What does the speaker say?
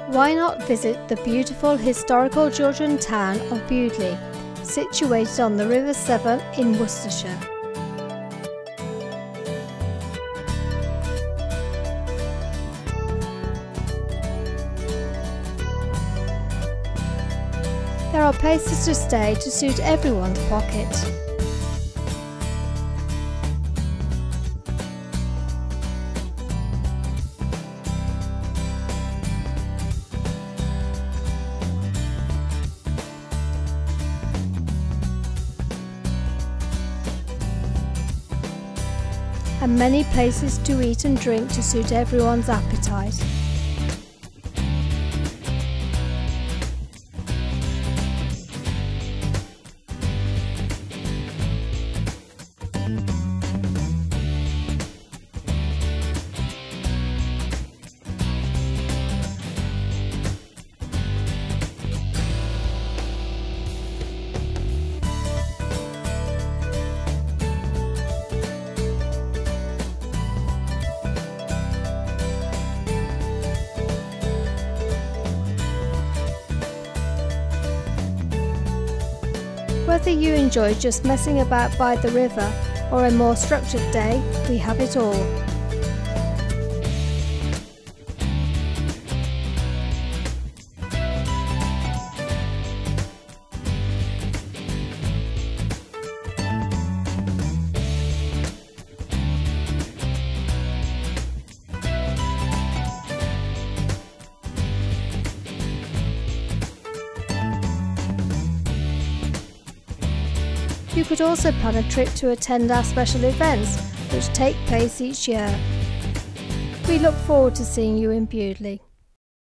Why not visit the beautiful historical Georgian town of Bewdley, situated on the River Severn in Worcestershire. There are places to stay to suit everyone's pocket. And many places to eat and drink to suit everyone's appetite. Whether you enjoy just messing about by the river or a more structured day, we have it all. You could also plan a trip to attend our special events, which take place each year. We look forward to seeing you in Bewdley.